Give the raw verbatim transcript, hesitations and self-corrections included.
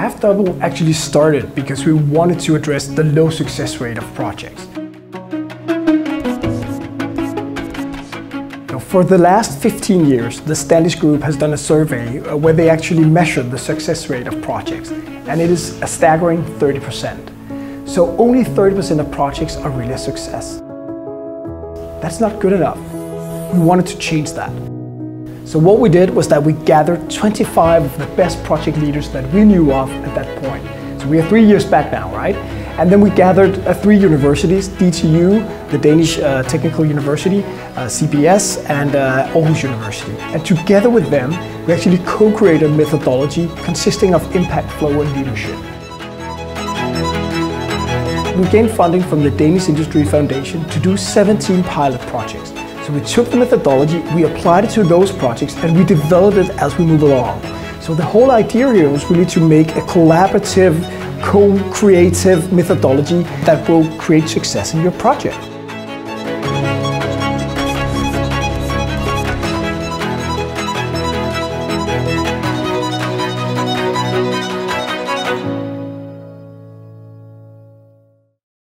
Half Double actually started because we wanted to address the low success rate of projects. For the last fifteen years, the Standish Group has done a survey where they actually measured the success rate of projects, and it is a staggering thirty percent. So only thirty percent of projects are really a success. That's not good enough. We wanted to change that. So what we did was that we gathered twenty-five of the best project leaders that we knew of at that point. So we are three years back now, right? And then we gathered uh, three universities, D T U, the Danish uh, Technical University, uh, C B S, and uh, Aarhus University. And together with them, we actually co-created a methodology consisting of impact, flow, and leadership. We gained funding from the Danish Industry Foundation to do seventeen pilot projects. So we took the methodology, we applied it to those projects, and we developed it as we move along. So the whole idea here was really to make a collaborative, co-creative methodology that will create success in your project.